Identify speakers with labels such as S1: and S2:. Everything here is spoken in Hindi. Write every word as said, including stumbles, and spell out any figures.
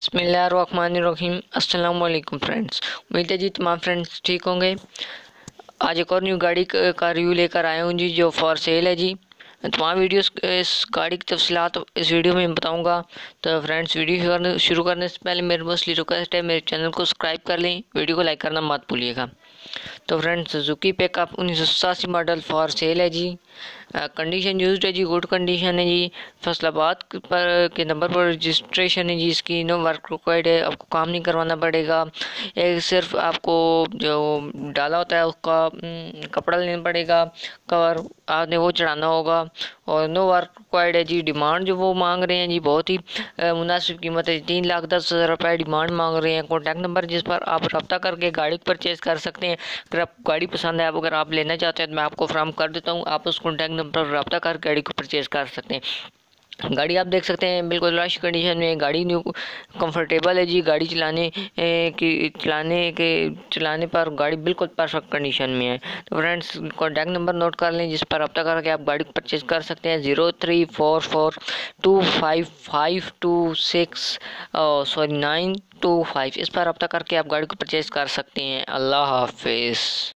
S1: बिस्मिल्लाहिर्रहमानिर्रहीम। अस्सलाम वालेकुम फ्रेंड्स। उम्मीद है जी तमाम फ्रेंड्स ठीक होंगे। आज एक और न्यू गाड़ी का रिव्यू लेकर आया हूँ जी, जो फॉर सेल है जी। तमाम वीडियोस इस गाड़ी की तफसीलात इस वीडियो में बताऊंगा। तो फ्रेंड्स, वीडियो शुरू करने से पहले मेरी मोस्टली रिक्वेस्ट है, मेरे चैनल को सब्सक्राइब कर लें, वीडियो को लाइक करना मत भूलिएगा। तो फ्रेंड्स, सुजुकी पिकअप उन्नीस सौ सतासी मॉडल फॉर सेल है जी। कंडीशन यूज्ड है जी, गुड कंडीशन है जी। फैसलाबाद पर के नंबर पर रजिस्ट्रेशन है जी इसकी। नो वर्क रिक्वायर्ड है, आपको काम नहीं करवाना पड़ेगा। एक सिर्फ आपको जो डाला होता है उसका कपड़ा लेना पड़ेगा, कवर आपने वो चढ़ाना होगा, और नो वर्क रिक्वायर्ड है जी। डिमांड जो वो मांग रहे हैं जी बहुत ही मुनासिब कीमत है, तीन लाख दस हज़ार रुपये डिमांड मांग रहे हैं। कॉन्टैक्ट नंबर जिस पर आप रब्ता करके गाड़ी परचेज़ कर सकते हैं। अगर आप गाड़ी पसंद है, आप अगर आप लेना चाहते हैं तो मैं आपको फ्राहम कर देता हूँ, आप उस कॉन्टैक्ट नंबर पर रब्ता कर गाड़ी को परचेज़ कर सकते हैं। गाड़ी आप देख सकते हैं बिल्कुल रश कंडीशन में। गाड़ी न्यू कंफर्टेबल है जी। गाड़ी चलाने की चलाने के चलाने पर गाड़ी बिल्कुल परफेक्ट कंडीशन में है। तो फ्रेंड्स, कॉन्टैक्ट नंबर नोट कर लें जिस पर रब्ता करके आप गाड़ी परचेज कर सकते हैं। Zero three four four two five five two six sorry nine two five इस पर रब्ता करके आप गाड़ी को परचेज कर सकते हैं। अल्लाह हाफिज़।